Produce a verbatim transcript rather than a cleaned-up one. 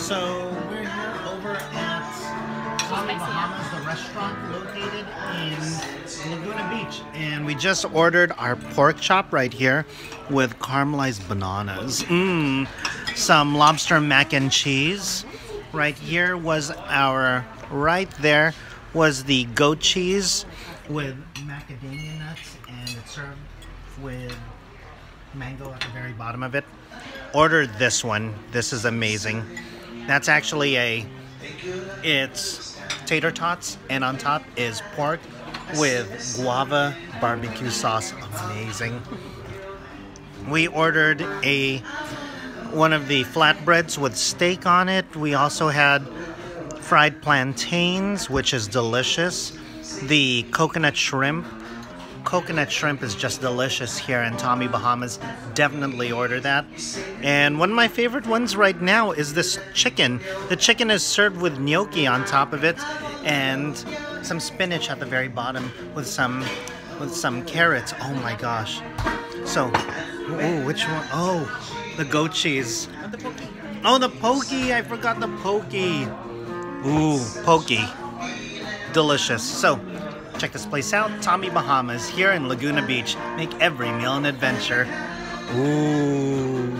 So we're here over at Tommy Bahama Restaurant located in Laguna Beach. And we just ordered our pork chop right here with caramelized bananas. Mmm. Some lobster mac and cheese. Right here was our, right there was the goat cheese with macadamia nuts, and it's served with mango at the very bottom of it. Ordered this one. This is amazing. That's actually a, it's tater tots, and on top is pork with guava barbecue sauce. Amazing. We ordered a one of the flatbreads with steak on it. We also had fried plantains, which is delicious. The coconut shrimp. Coconut shrimp is just delicious here in Tommy Bahamas. Definitely order that. And one of my favorite ones right now is this chicken. The chicken is served with gnocchi on top of it and some spinach at the very bottom with some with some carrots. Oh my gosh. So, oh, which one? Oh, the goat cheese. Oh, the pokey. I forgot the pokey. Ooh, pokey. Delicious. So, check this place out. Tommy Bahamas here in Laguna Beach. Make every meal an adventure. Ooh.